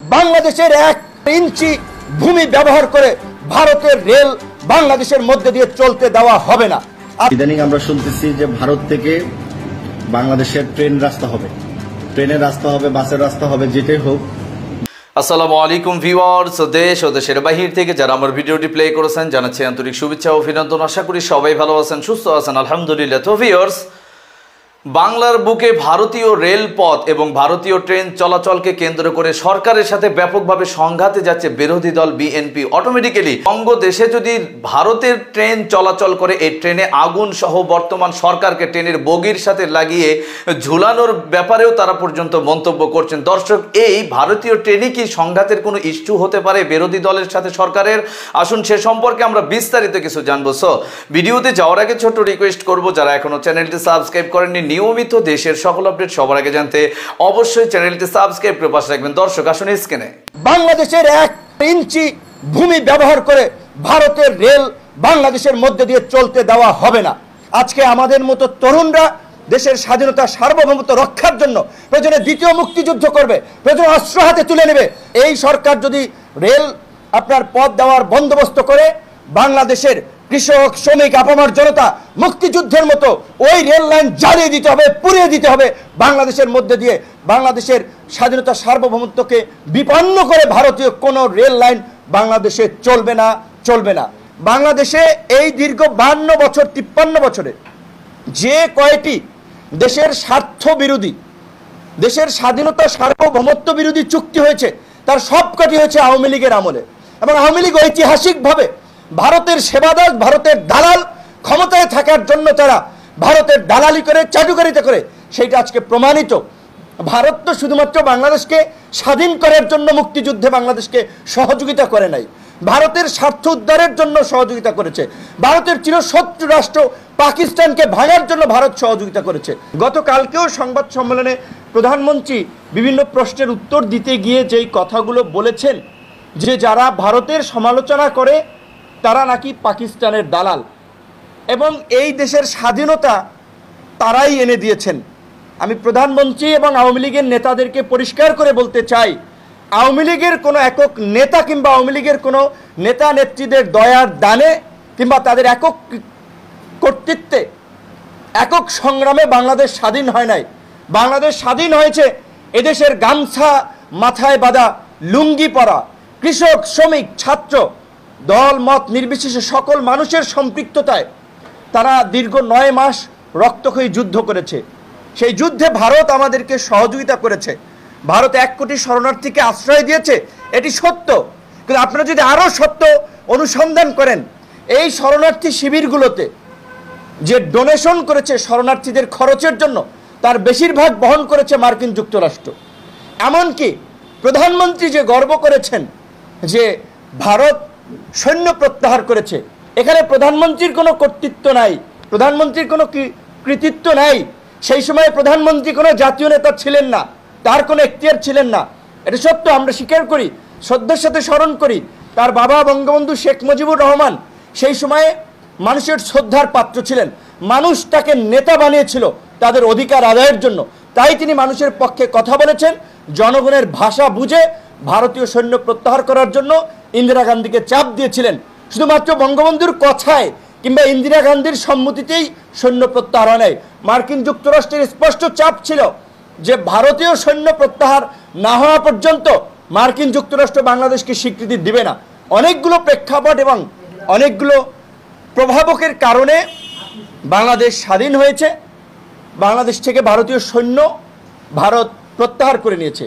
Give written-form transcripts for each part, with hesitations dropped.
বাংলাদেশের 1 ইঞ্চি ভূমি ব্যবহার করে ভারতের রেল বাংলাদেশের মধ্যে দিয়ে চলতে দেওয়া হবে না। ইদানিং আমরা শুনতেছি যে ভারত থেকে বাংলাদেশের ট্রেন রাস্তা হবে, ট্রেনের রাস্তা হবে, বাসের রাস্তা হবে, যেটাই হোক। আসসালামু আলাইকুম ভিউয়ার্স, দেশ ও দেশের বাহির থেকে যারা আমার ভিডিওটি প্লে করেছেন জানাচ্ছি আন্তরিক শুভেচ্ছা ও অভিনন্দন। আশা করি সবাই ভালো আছেন, সুস্থ আছেন, আলহামদুলিল্লাহ। তো ভিউয়ার্স, বাংলার বুকে ভারতীয় রেলপথ এবং ভারতীয় ট্রেন চলাচলকে কেন্দ্র করে সরকারের সাথে ব্যাপকভাবে সংঘাতে যাচ্ছে বিরোধী দল বিএনপি। অটোমেটিক্যালি বঙ্গদেশে যদি ভারতের ট্রেন চলাচল করে, এই ট্রেনে আগুন সহ বর্তমান সরকারকে ট্রেনের বগির সাথে লাগিয়ে ঝুলানোর ব্যাপারেও তারা পর্যন্ত মন্তব্য করছেন। দর্শক, এই ভারতীয় ট্রেনে কি সংঘাতের কোনো ইস্যু হতে পারে বিরোধী দলের সাথে সরকারের? আসুন সে সম্পর্কে আমরা বিস্তারিত কিছু জানবো। সো ভিডিওতে যাওয়ার আগে ছোট্ট রিকোয়েস্ট করবো, যারা এখনো চ্যানেলটি সাবস্ক্রাইব করেননি, নিয়মিত দেশের সকল আপডেট সবার আগে জানতে অবশ্যই চ্যানেলটি সাবস্ক্রাইব করে পাশে রাখবেন। দর্শক আসুন স্ক্রিনে। বাংলাদেশের 1 ইঞ্চি ভূমি ব্যবহার করে ভারতের রেল বাংলাদেশের মধ্যে দিয়ে চলতে দেওয়া হবে না। আজকে আমাদের মতো তরুণরা দেশের স্বাধীনতা সার্বভৌমত্ব রক্ষার জন্য প্রয়োজনে দ্বিতীয় মুক্তিযুদ্ধ করবে, প্রয়োজনে অস্ত্র হাতে তুলে নেবে। এই সরকার যদি রেল আপনার পথ দেওয়ার বন্দোবস্ত করে, বাংলাদেশের কৃষক, শ্রমিক, আপামর জনতা মুক্তিযুদ্ধের মতো ওই রেল লাইন জ্বালিয়ে দিতে হবে, পুড়িয়ে দিতে হবে। বাংলাদেশের মধ্যে দিয়ে বাংলাদেশের স্বাধীনতা সার্বভৌমত্বকে বিপন্ন করে ভারতীয় কোনো রেল লাইন বাংলাদেশে চলবে না, চলবে না। বাংলাদেশে এই দীর্ঘ 52 বছর 53 বছরে যে কয়টি দেশের স্বার্থ বিরোধী, দেশের স্বাধীনতা সার্বভৌমত্ব বিরোধী চুক্তি হয়েছে, তার সবকটি হয়েছে আওয়ামী লীগের আমলে। এবং আওয়ামী লীগ ঐতিহাসিকভাবে ভারতের সেবাদাস, ভারতের দালাল, ক্ষমতায় থাকার জন্য তারা ভারতের দালালি করে, চাটুকারিতা করে, সেইটা আজকে প্রমাণিত। ভারত তো শুধুমাত্র বাংলাদেশকে স্বাধীন করার জন্য মুক্তিযুদ্ধে বাংলাদেশকে সহযোগিতা করে নাই, ভারতের স্বার্থ উদ্ধারের জন্য সহযোগিতা করেছে। ভারতের চিরশত্রু রাষ্ট্র পাকিস্তানকে ভাঙার জন্য ভারত সহযোগিতা করেছে। গতকালকেও সংবাদ সম্মেলনে প্রধানমন্ত্রী বিভিন্ন প্রশ্নের উত্তর দিতে গিয়ে যেই কথাগুলো বলেছেন, যে যারা ভারতের সমালোচনা করে তারা নাকি পাকিস্তানের দালাল এবং এই দেশের স্বাধীনতা তারাই এনে দিয়েছেন। আমি প্রধানমন্ত্রী এবং আওয়ামী লীগের নেতাদেরকে পরিষ্কার করে বলতে চাই, আওয়ামী লীগের কোনো একক নেতা কিংবা আওয়ামী লীগের কোনো নেতা নেত্রীদের দয়ার দানে কিংবা তাদের একক কর্তৃত্বে, একক সংগ্রামে বাংলাদেশ স্বাধীন হয় নাই। বাংলাদেশ স্বাধীন হয়েছে এদেশের গামছা মাথায় বাঁধা, লুঙ্গি পরা কৃষক, শ্রমিক, ছাত্র, দল মত নির্বিশেষে সকল মানুষের সম্পৃক্ততায়। তারা দীর্ঘ 9 মাস রক্তক্ষয়ী যুদ্ধ করেছে। সেই যুদ্ধে ভারত আমাদেরকে সহযোগিতা করেছে। ভারত 1 কোটি শরণার্থীকে আশ্রয় দিয়েছে, এটি সত্য। কিন্তু আপনারা যদি আরও সত্য অনুসন্ধান করেন, এই শরণার্থী শিবিরগুলোতে যে ডোনেশন করেছে শরণার্থীদের খরচের জন্য, তার বেশিরভাগ বহন করেছে মার্কিন যুক্তরাষ্ট্র। এমনকি প্রধানমন্ত্রী যে গর্ব করেছেন যে ভারত সৈন্য প্রত্যাহার করেছে, এখানে প্রধানমন্ত্রীর কোনো কর্তৃত্ব নাই, প্রধানমন্ত্রীর কোনো কৃতিত্ব নাই। সেই সময় প্রধানমন্ত্রী কোনো জাতীয় নেতা ছিলেন না, তার কোনো এখতিয়ার ছিলেন না। এটা সত্য, আমরা স্বীকার করি, শ্রদ্ধার সাথে স্মরণ করি। তার বাবা বঙ্গবন্ধু শেখ মুজিবুর রহমান সেই সময়ে মানুষের শ্রদ্ধার পাত্র ছিলেন। মানুষ তাকে নেতা বানিয়েছিল তাদের অধিকার আদায়ের জন্য। তাই তিনি মানুষের পক্ষে কথা বলেছেন, জনগণের ভাষা বুঝে ভারতীয় সৈন্য প্রত্যাহার করার জন্য ইন্দিরা গান্ধীকে চাপ দিয়েছিলেন। শুধুমাত্র বঙ্গবন্ধুর কথায় কিংবা ইন্দিরা গান্ধীর সম্মতিতেই সৈন্য প্রত্যাহার হয় নাই। মার্কিন যুক্তরাষ্ট্রের স্পষ্ট চাপ ছিল যে ভারতীয় সৈন্য প্রত্যাহার না হওয়া পর্যন্ত মার্কিন যুক্তরাষ্ট্র বাংলাদেশকে স্বীকৃতি দিবে না। অনেকগুলো প্রেক্ষাপট এবং অনেকগুলো প্রভাবকের কারণে বাংলাদেশ স্বাধীন হয়েছে। বাংলাদেশ থেকে ভারতীয় সৈন্য ভারত প্রত্যাহার করে নিয়েছে।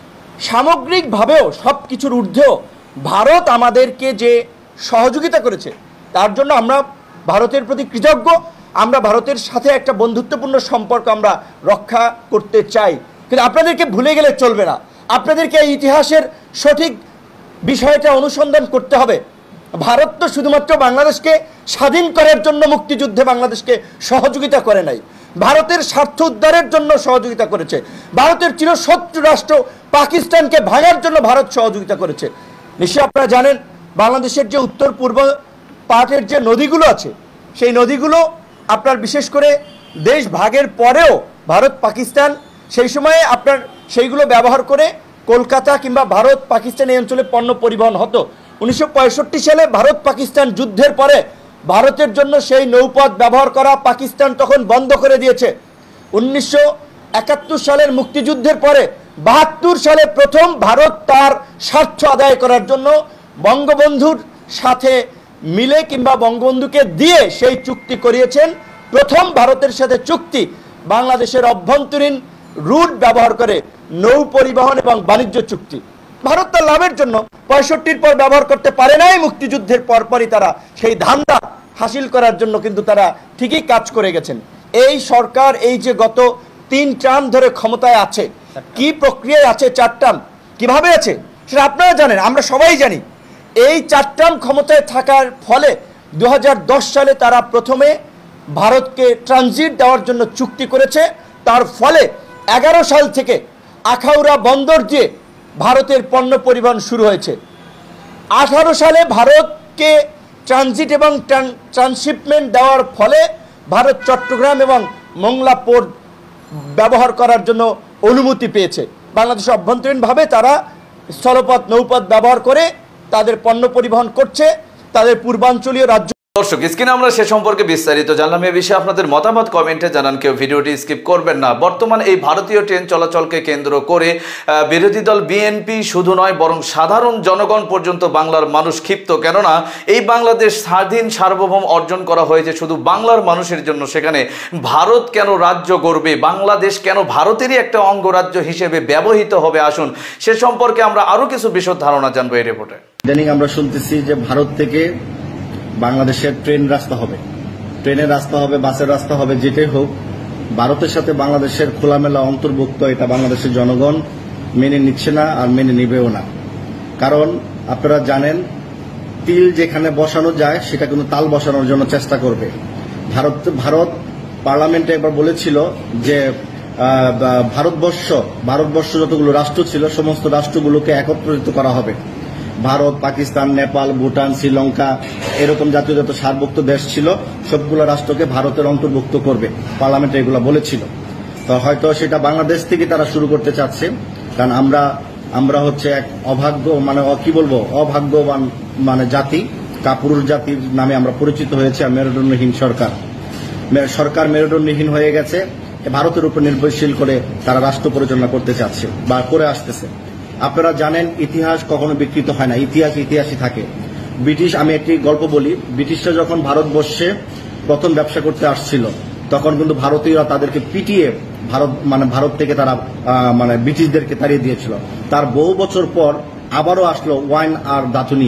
সামগ্রিকভাবেও সব কিছুর ঊর্ধ্বেও ভারত আমাদেরকে যে সহযোগিতা করেছে, তার জন্য আমরা ভারতের প্রতি কৃতজ্ঞ। আমরা ভারতের সাথে একটা বন্ধুত্বপূর্ণ সম্পর্ক আমরা রক্ষা করতে চাই। কিন্তু আপনাদেরকে ভুলে গেলে চলবে না, আপনাদেরকে এই ইতিহাসের সঠিক বিষয়টা অনুসন্ধান করতে হবে। ভারত তো শুধুমাত্র বাংলাদেশকে স্বাধীন করার জন্য মুক্তিযুদ্ধে বাংলাদেশকে সহযোগিতা করে নাই, ভারতের স্বার্থ উদ্ধারের জন্য সহযোগিতা করেছে। ভারতের চিরশত্রু রাষ্ট্র পাকিস্তানকে ভাঙার জন্য ভারত সহযোগিতা করেছে। নিশ্চয়ই আপনারা জানেন, বাংলাদেশের যে উত্তর পূর্ব পার্টের যে নদীগুলো আছে, সেই নদীগুলো আপনার বিশেষ করে দেশ ভাগের পরেও ভারত পাকিস্তান সেই সময়ে আপনার সেইগুলো ব্যবহার করে কলকাতা কিংবা ভারত পাকিস্তান এই অঞ্চলে পণ্য পরিবহন হতো। 1965 সালে ভারত পাকিস্তান যুদ্ধের পরে ভারতের জন্য সেই নৌপথ ব্যবহার করা পাকিস্তান তখন বন্ধ করে দিয়েছে। 1971 সালের মুক্তিযুদ্ধের পরে 72 সালে প্রথম ভারত তার স্বার্থ আদায় করার জন্য বঙ্গবন্ধুর সাথে মিলে কিংবা বঙ্গবন্ধুকে দিয়ে সেই চুক্তি করিয়েছেন। প্রথম ভারতের সাথে চুক্তি বাংলাদেশের অভ্যন্তরীণ রুট ব্যবহার করে নৌ পরিবহন এবং বাণিজ্য চুক্তি। ভারত তার লাভের জন্য 65 পর ব্যবহার করতে পারে নাই, মুক্তিযুদ্ধের পরপরই তারা সেই ধান্দা হাসিল করার জন্য কিন্তু তারা ঠিকই কাজ করে গেছেন। এই সরকার এই যে গত 3 টার্ম ধরে ক্ষমতায় আছে, কি প্রক্রিয়ায় আছে, 4 টার্ম কিভাবে আছে সেটা আপনারা জানেন, আমরা সবাই জানি। এই 4 টার্ম ক্ষমতায় থাকার ফলে 2010 সালে তারা প্রথমে ভারতকে ট্রানজিট দেওয়ার জন্য চুক্তি করেছে। তার ফলে 11 সাল থেকে আখাউড়া বন্দর দিয়ে ভারতের পণ্য পরিবহন শুরু হয়েছে। 18 সালে ভারতকে ট্রানজিট এবং ট্রান্সশিপমেন্ট দেওয়ার ফলে ভারত চট্টগ্রাম এবং মোংলা পোর্ট ব্যবহার করার জন্য অনুমতি পেয়েছে। বাংলাদেশের অভ্যন্তরীণভাবে তারা স্থলপথ নৌপথ ব্যবহার করে তাদের পণ্য পরিবহন করছে। তাদের পূর্বাঞ্চলীয় রাজ্য দর্শক, স্ক্রিনে আমরা সে সম্পর্কে বিস্তারিত জানলাম। এ বিষয়ে আপনাদের মতামত কমেন্টে জানান, কেউ ভিডিওটি স্কিপ করবেন না। বর্তমান এই ভারতীয় ট্রেন চলাচলকে কেন্দ্র করে বিরোধী দল বিএনপি শুধু নয় বরং সাধারণ জনগণ পর্যন্ত বাংলার মানুষ ক্ষিপ্ত। কেননা এই বাংলাদেশ স্বাধীন সার্বভৌম অর্জন করা হয়েছে শুধু বাংলার মানুষের জন্য। সেখানে ভারত কেন রাজ্য গড়বে, বাংলাদেশ কেন ভারতেরই একটা অঙ্গরাজ্য হিসেবে ব্যবহৃত হবে, আসুন সে সম্পর্কে আমরা আরো কিছু বিশদ ধারণা জানবো এই রিপোর্টে। ইদানিং আমরা শুনতেছি যে ভারত থেকে বাংলাদেশের ট্রেন রাস্তা হবে, ট্রেনের রাস্তা হবে, বাসের রাস্তা হবে, যেটাই হোক ভারতের সাথে বাংলাদেশের খোলামেলা অন্তর্ভুক্ত, এটা বাংলাদেশের জনগণ মেনে নিচ্ছে না আর মেনে নিবেও না। কারণ আপনারা জানেন, তিল যেখানে বসানো যায় সেটা কিন্তু তাল বসানোর জন্য চেষ্টা করবে। ভারত পার্লামেন্টে একবার বলেছিল যে ভারতবর্ষ যতগুলো রাষ্ট্র ছিল সমস্ত রাষ্ট্রগুলোকে একত্রিত করা হবে। ভারত, পাকিস্তান, নেপাল, ভুটান, শ্রীলঙ্কা এরকম জাতীয় যত সার্বভৌম দেশ ছিল সবগুলো রাষ্ট্রকে ভারতের অন্তর্ভুক্ত করবে, পার্লামেন্টে এগুলো বলেছিল। তো হয়তো সেটা বাংলাদেশ থেকে তারা শুরু করতে চাচ্ছে, কারণ আমরা হচ্ছে এক অভাগ্য অভাগ্যবান জাতি, কাপুরুষ জাতির নামে আমরা পরিচিত হয়েছে। মেরুদণ্ডহীন সরকার মেরুদণ্ডহীন হয়ে গেছে, ভারতের উপর নির্ভরশীল করে তারা রাষ্ট্র পরিচালনা করতে চাচ্ছে বা করে আসতেছে। আপনারা জানেন, ইতিহাস কখনো বিকৃত হয় না, ইতিহাসই থাকে। আমি একটি গল্প বলি। ব্রিটিশরা যখন ভারতবর্ষে প্রথম ব্যবসা করতে আসছিল তখন কিন্তু ভারতীয়রা তাদেরকে পিটিয়ে ভারত থেকে তারা ব্রিটিশদেরকে তাড়িয়ে দিয়েছিল। তার বহু বছর পর আবারও আসলো ওয়াইন আর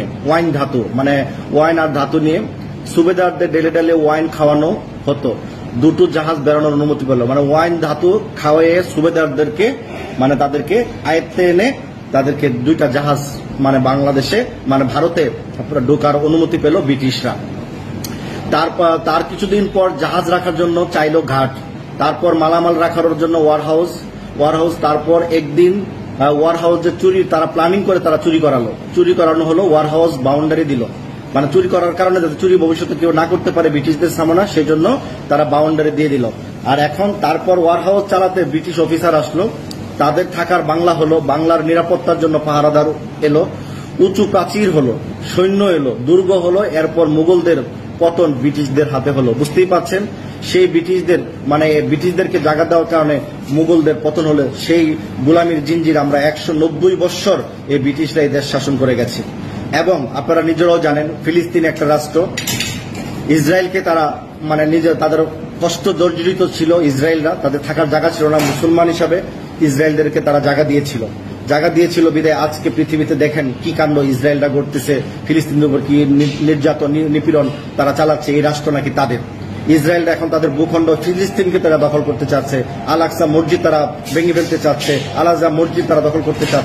ধাতু নিয়ে সুবেদারদের ডেলে ডেলে ওয়াইন খাওয়ানো হতো। 2টো জাহাজ বেরোনোর অনুমতি পেল, ওয়াইন ধাতু খাওয়াইয়ে সুবেদারদেরকে তাদেরকে আয়ত্তে এনে তাদেরকে 2টা জাহাজ বাংলাদেশে ভারতে ঢোকার অনুমতি পেল ব্রিটিশরা। তার কিছুদিন পর জাহাজ রাখার জন্য চাইল ঘাট, তারপর মালামাল রাখার জন্য ওয়ারহাউস, তারপর একদিন ওয়ারহাউস যে তারা প্ল্যানিং করে তারা চুরি করানো হলো। ওয়ারহাউস বাউন্ডারি দিল, চুরি করার কারণে যাতে চুরি ভবিষ্যতে কেউ না করতে পারে ব্রিটিশদের সামনে, সেই জন্য তারা বাউন্ডারি দিয়ে দিল। আর এখন তারপর ওয়ারহাউস চালাতে ব্রিটিশ অফিসার আসলো, তাদের থাকার বাংলা হলো, বাংলার নিরাপত্তার জন্য পাহারাদার এলো, উঁচু প্রাচীর হলো, সৈন্য এলো, দুর্গ হলো। এরপর মুঘলদের পতন ব্রিটিশদের হাতে হলো। বুঝতেই পারছেন, সেই ব্রিটিশদেরকে জায়গা দেওয়ার কারণে মুঘলদের পতন হলো। সেই গোলামির জিঞ্জির আমরা 190 বৎসর এই ব্রিটিশরা এই দেশ শাসন করে গেছে। এবং আপনারা নিজেরাও জানেন, ফিলিস্তিন একটা রাষ্ট্র, ইসরায়েলকে তারা তাদের কষ্ট জর্জরিত ছিল ইসরায়েলরা, তাদের থাকার জায়গা ছিল না। মুসলমান হিসাবে ইসরায়েলদেরকে তারা জায়গা দিয়েছিল বিদায় আজকে পৃথিবীতে দেখেন কি কাণ্ড ইসরায়েলরা করতেছে, ফিলিস্তিনের উপর কি নির্যাতন নিপীড়ন তারা চালাচ্ছে। এই রাষ্ট্র নাকি তাদের। ইসরায়েলরা এখন তাদের ভূখণ্ড ফিলিস্তিনকে তারা দখল করতে চাচ্ছে, আল আকসা মসজিদ তারা ভেঙে ফেলতে চাচ্ছে, আল আজহা মসজিদ তারা দখল করতে চাচ্ছে।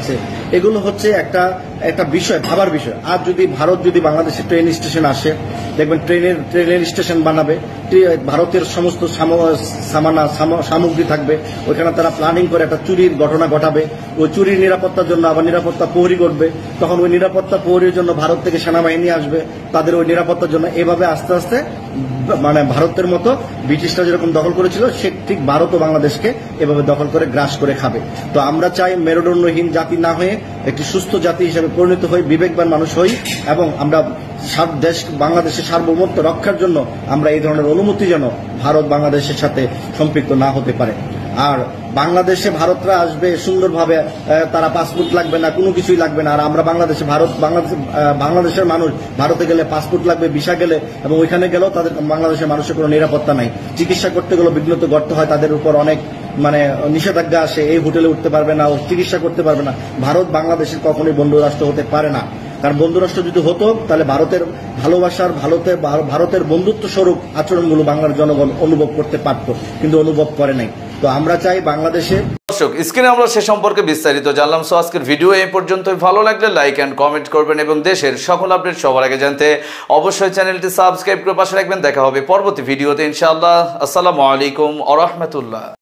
এগুলো হচ্ছে একটা বিষয়, ভাবার বিষয়। আর যদি ভারত যদি বাংলাদেশে ট্রেন স্টেশন আসে, দেখবেন ট্রেনের স্টেশন বানাবে, ভারতের সমস্ত সামগ্রী থাকবে ওইখানে, তারা প্ল্যানিং করে একটা চুরির ঘটনা ঘটাবে, ওই চুরির নিরাপত্তার জন্য আবার নিরাপত্তা প্রহরী করবে, তখন ওই নিরাপত্তা প্রহরীর জন্য ভারত থেকে সেনাবাহিনী আসবে তাদের ওই নিরাপত্তার জন্য। এভাবে আস্তে আস্তে মানে ভারতের মতো ব্রিটিশরা যেরকম দখল করেছিল, সে ঠিক ভারত ও বাংলাদেশকে এভাবে দখল করে গ্রাস করে খাবে। তো আমরা চাই মেরুদণ্ডহীন জাতি না হয়ে একটি সুস্থ জাতি হিসেবে পরিণত হই, বিবেকবান মানুষ হই, এবং আমরা বাংলাদেশের সার্বভৌমত্ব রক্ষার জন্য আমরা এই ধরনের অনুমতি যেন ভারত বাংলাদেশের সাথে সম্পৃক্ত না হতে পারে। আর বাংলাদেশে ভারতরা আসবে সুন্দরভাবে, তারা পাসপোর্ট লাগবে না, কোনো কিছুই লাগবে না। আর আমরা বাংলাদেশের মানুষ ভারতে গেলে পাসপোর্ট লাগবে, ভিসা গেলে, এবং ওইখানে গেলেও তাদের বাংলাদেশের মানুষের কোনো নিরাপত্তা নাই। চিকিৎসা করতে গেলেও বিঘ্নত করতে হয়, তাদের উপর অনেক মানে নিষেধাজ্ঞা আসে, এই হোটেলে উঠতে পারবে না, চিকিৎসা করতে পারবে না। ভারত বাংলাদেশের কখনোই বন্ধু রাষ্ট্র হতে পারে না। কারণ বন্ধু রাষ্ট্র যদি হতো তাহলে ভারতের ভালোবাসার, ভারতের বন্ধুত্ব স্বরূপ আচরণগুলো বাংলার জনগণ অনুভব করতে পারত, কিন্তু অনুভব করে নাই। তো আমরা চাই বাংলাদেশে। দর্শক, স্ক্রিনে আমরা সে সম্পর্কে বিস্তারিত জানলাম। সো আজকের ভিডিও এই পর্যন্তই। ভালো লাগলে লাইক এন্ড কমেন্ট করবেন এবং দেশের সকল আপডেট সবার আগে জানতে অবশ্যই চ্যানেলটি সাবস্ক্রাইব করে পাশে রাখবেন। দেখা হবে পরবর্তী ভিডিওতে ইনশাআল্লাহ। আসসালামু আলাইকুম ওয়া রাহমাতুল্লাহ।